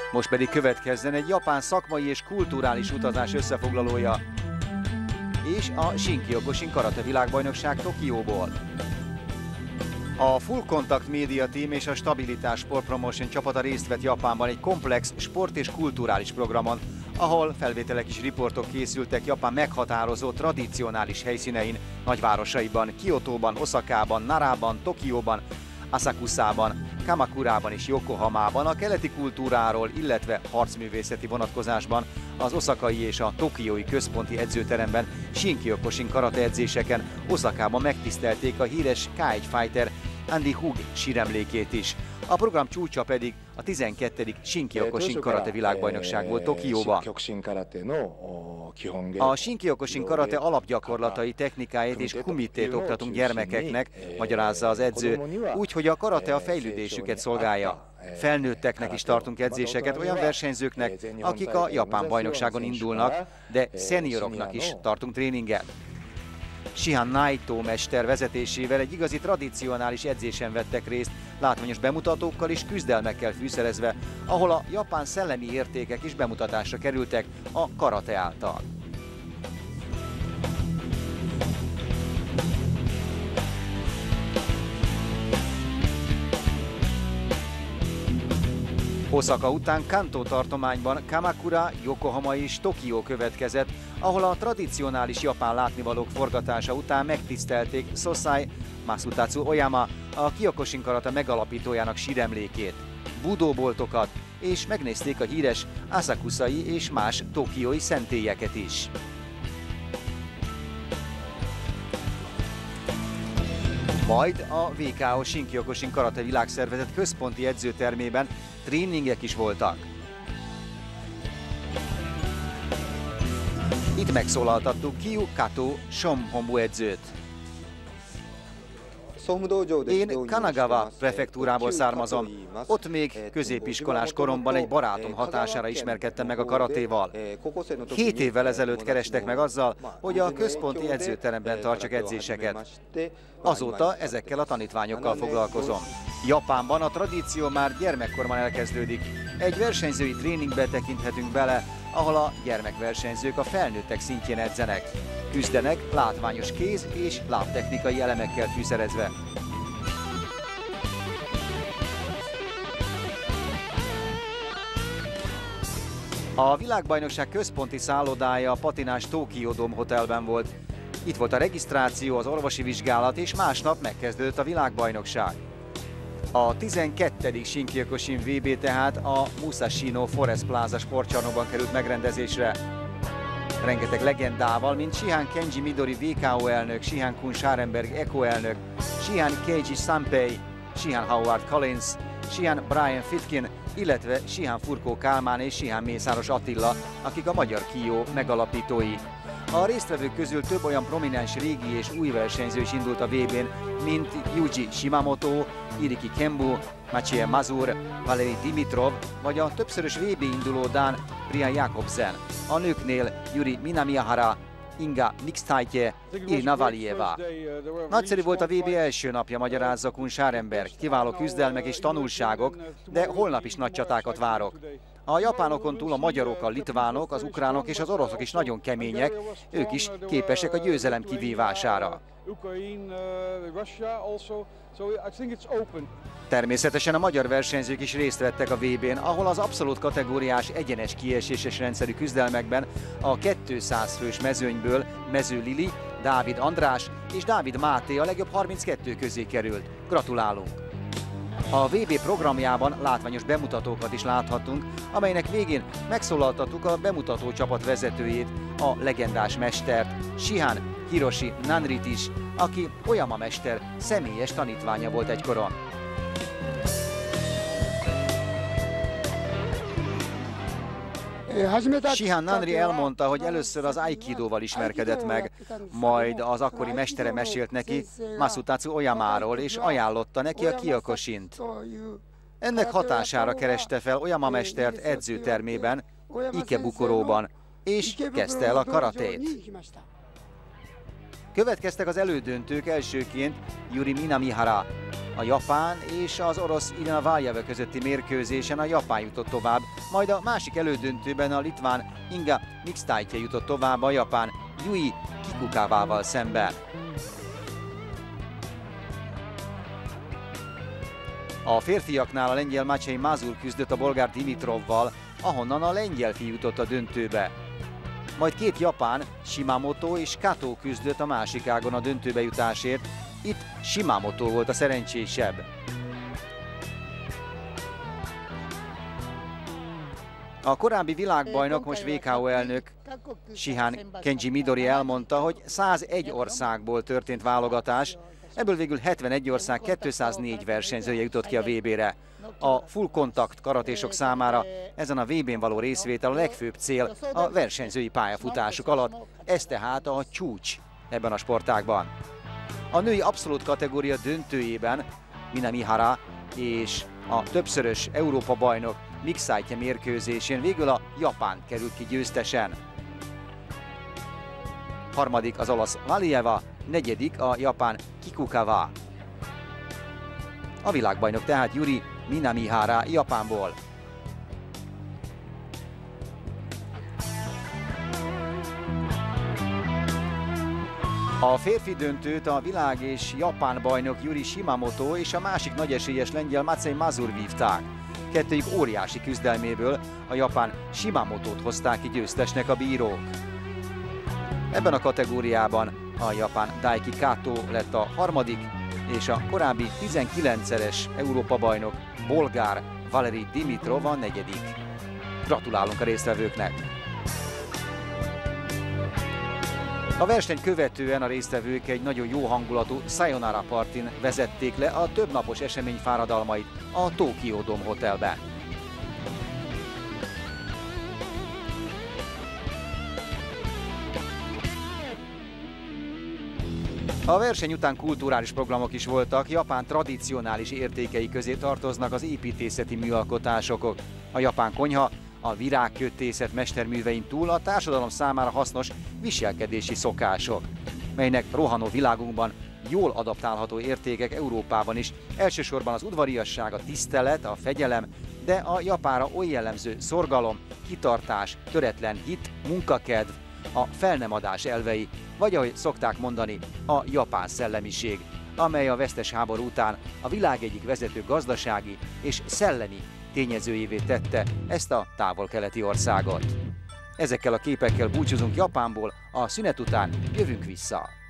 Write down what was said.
Most pedig következzen egy japán szakmai és kulturális utazás összefoglalója, és a Shinkyokushin Karate világbajnokság Tokióból. A Full Contact Media Team és a Stabilitás Sport Promotion csapata részt vett Japánban egy komplex sport és kulturális programon, ahol felvételek és riportok készültek Japán meghatározó tradicionális helyszínein, nagyvárosaiban, Kiotóban, Oszakában, Narában, Tokióban, Asakusában, Kamakurában és Yokohamában a keleti kultúráról, illetve harcművészeti vonatkozásban az oszakai és a tokiói központi edzőteremben Shinkyokushin karate edzéseken Oszakában megtisztelték a híres K1 fighter Andy Hug síremlékét is. A program csúcsa pedig a 12. Shinkyokushin karate világbajnokság volt Tokióban. A Shinkyokushin karate alapgyakorlatai, technikáit és kumitét oktatunk gyermekeknek, magyarázza az edző, úgyhogy a karate a fejlődésüket szolgálja. Felnőtteknek is tartunk edzéseket olyan versenyzőknek, akik a japán bajnokságon indulnak, de szenioroknak is tartunk tréninget. Shihan Naito mester vezetésével egy igazi tradicionális edzésen vettek részt, látványos bemutatókkal és küzdelmekkel fűszerezve, ahol a japán szellemi értékek is bemutatásra kerültek a karate által. Oszaka után Kantó tartományban Kamakura, Yokohama és Tokió következett, ahol a tradicionális japán látnivalók forgatása után megtisztelték Sosai Masutatsu Oyama, a Kyokushin karate megalapítójának síremlékét, budóboltokat, és megnézték a híres asakusai és más tokiói szentélyeket is. Majd a WKO Shinkyokushin karate világszervezet központi edzőtermében tréningek is voltak. Itt megszólaltattuk Kyu Kato Shomhomu edzőt. Én Kanagawa prefektúrából származom. Ott még középiskolás koromban egy barátom hatására ismerkedtem meg a karatéval. 7 évvel ezelőtt kerestek meg azzal, hogy a központi edzőteremben tartsak edzéseket. Azóta ezekkel a tanítványokkal foglalkozom. Japánban a tradíció már gyermekkorban elkezdődik. Egy versenyzői tréningbe tekinthetünk bele, ahol a gyermekversenyzők a felnőttek szintjén edzenek. Küzdenek látványos kéz- és lábtechnikai elemekkel fűszerezve. A világbajnokság központi szállodája a patinás Tokyo Dome Hotelben volt. Itt volt a regisztráció, az orvosi vizsgálat, és másnap megkezdődött a világbajnokság. A 12. Shinkyokushin VB tehát a Musashino Forest Plaza sportcsarnokban került megrendezésre. Rengeteg legendával, mint Shihan Kenji Midori WKO elnök, Shihan Kun Scharenberg ECO elnök, Shihan Keiji Sanpei, Shihan Howard Collins, Shihan Brian Fitkin, illetve Shihan Furko Kálmán és Shihan Mészáros Attila, akik a magyar Kyo megalapítói. A résztvevők közül több olyan prominens régi és új versenyző is indult a VB-n, mint Yuji Shimamoto, Iriki Kembu, Maciej Mazur, Valeri Dimitrov, vagy a többszörös VB induló dán Brian Jakobsen. A nőknél Yuri Minamihara, Inga Mixtaitje, Irina Valieva. Nagyszerű volt a VB első napja, magyarázza Kun Scharenberg. Kiváló küzdelmek és tanulságok, de holnap is nagy csatákat várok. A japánokon túl a magyarok, a litvánok, az ukránok és az oroszok is nagyon kemények, ők is képesek a győzelem kivívására. Természetesen a magyar versenyzők is részt vettek a VB-n, ahol az abszolút kategóriás egyenes kieséses rendszerű küzdelmekben a 200 fős mezőnyből Mező Lili, Dávid András és Dávid Máté a legjobb 32 közé került. Gratulálunk! A VB programjában látványos bemutatókat is láthatunk, amelynek végén megszólaltattuk a bemutató csapat vezetőjét, a legendás mestert, Shihan Hiroshi Nanrit is, aki Oyama mester személyes tanítványa volt egykoron. Shihan Nanri elmondta, hogy először az Aikidóval ismerkedett meg, majd az akkori mestere mesélt neki Masutatsu Oyamáról, és ajánlotta neki a Kyokushint. Ennek hatására kereste fel Oyama mestert edzőtermében, Ikebukuróban, és kezdte el a karatét. Következtek az elődöntők, elsőként Yuri Minamihara. A japán és az orosz Irina Valjeva közötti mérkőzésen a japán jutott tovább, majd a másik elődöntőben a litván Inga Mixtaitje jutott tovább a japán Yui Kikukavával szemben. A férfiaknál a lengyel Maciej Mazur küzdött a bolgár Dimitrovval, ahonnan a lengyel fiú jutott a döntőbe. Majd két japán, Shimamoto és Kato küzdött a másik ágon a döntőbe jutásért. Itt Shimamoto volt a szerencsésebb. A korábbi világbajnok, most WKO elnök Shihan Kenji Midori elmondta, hogy 101 országból történt válogatás, ebből végül 71 ország 204 versenyzője jutott ki a VB-re. A full kontakt karatésok számára ezen a VB-n való részvétel a legfőbb cél a versenyzői pályafutásuk alatt, ez tehát a csúcs ebben a sportágban. A női abszolút kategória döntőjében Minamihara és a többszörös Európa-bajnok Mixtaitje mérkőzésén végül a Japán került ki győztesen. Harmadik az olasz Valjeva, negyedik a japán Kikukava. A világbajnok tehát Yuri Minamihara Japánból. A férfi döntőt a világ és japán bajnok Yuri Shimamoto és a másik nagyesélyes lengyel Maciej Mazur vívták. Kettőjük óriási küzdelméből a japán Shimamotót hozták ki győztesnek a bírók. Ebben a kategóriában a japán Daiki Kato lett a harmadik, és a korábbi 19-szeres Európa-bajnok bolgár Valeri Dimitrov a negyedik. Gratulálunk a résztvevőknek! A versenyt követően a résztvevők egy nagyon jó hangulatú Sayonara partin vezették le a többnapos esemény fáradalmait a Tokyo Dome Hotelben. A verseny után kulturális programok is voltak, Japán tradicionális értékei közé tartoznak az építészeti műalkotások. A japán konyha, a virágkötészet mesterművein túl a társadalom számára hasznos viselkedési szokások, melynek rohanó világunkban jól adaptálható értékek Európában is, elsősorban az udvariasság, a tisztelet, a fegyelem, de a japánra oly jellemző szorgalom, kitartás, töretlen hit, munkakedv, a felnemadás elvei, vagy ahogy szokták mondani, a japán szellemiség, amely a vesztes háború után a világ egyik vezető gazdasági és szellemi tényezőjévé tette ezt a távol-keleti országot. Ezekkel a képekkel búcsúzunk Japánból, a szünet után jövünk vissza.